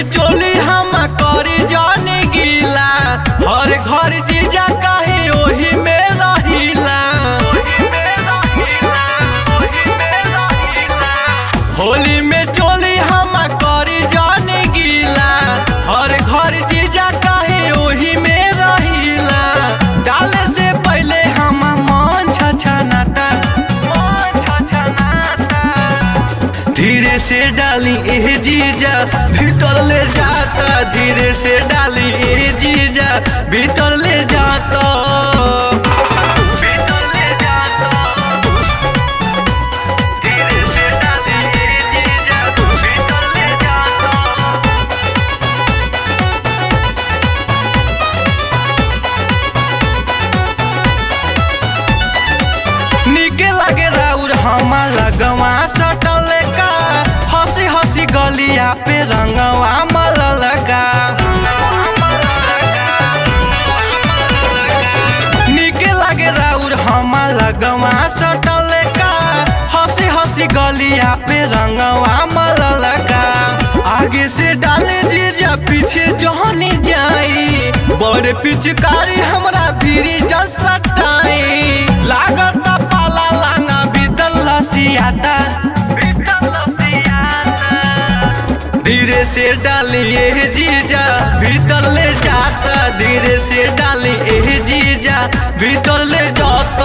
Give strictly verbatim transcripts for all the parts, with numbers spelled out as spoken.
चोली हम करी जाने गीला, हर घर जीजा कहे ओही में रहिला। होली में चोली हम करी जाने गीला, हर घर जीजा कहे ओही में रहिला। डाले से पहले हम मन छछनाता, धीरे से डाली ए जीजा भीतर ले जाता, धीरे से डाली ए जीजा भीतर ले जाता। निके लगे राउर हम लगवा सटल का, हंसी हंसी गलिया पे रंगवा मलल का। निके लगे राउर हम लगवा सटल का, हंसी हंसी गलिया पे रंगवा मलल का। आगे से डाले जीजा पीछे जहनी जाई, बड़े पिचकारी हमरा भीरी जस सटाई। लागत पाला लांगा भीतर लसियाता, धीरे से डाली ए जीजा भीतर ले जाता, धीरे से डाली ए जीजा भीतर ले जाता।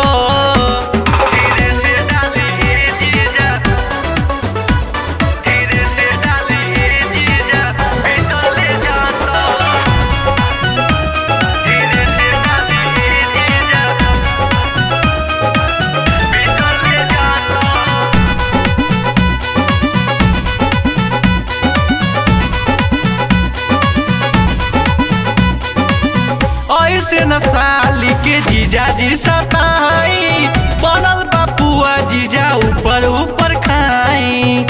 ऐसे न साली के जीजा जी सताई, बनल बापुआ जीजा ऊपर ऊपर खाई।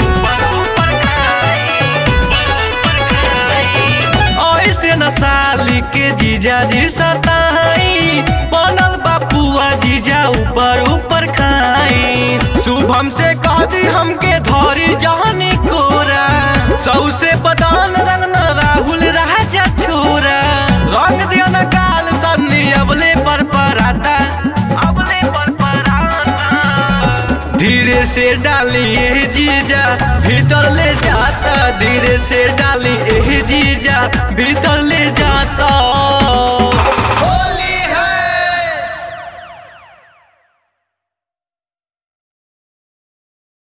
ऐसे न साली के जीजा जी सताई, बनल बापुआ जीजा ऊपर ऊपर खाई। शुभम से कह दी हमके धरी जहनी कोरा, सौ से बदान रंगना राहुल राजा छोरा। रंग दिया न काल सन्नी अबले पर पराता, अबले पर पराता। धीरे से डाली ए जीजा भीतर ले जाता, धीरे से डाली ए जीजा भीतर ले जाता।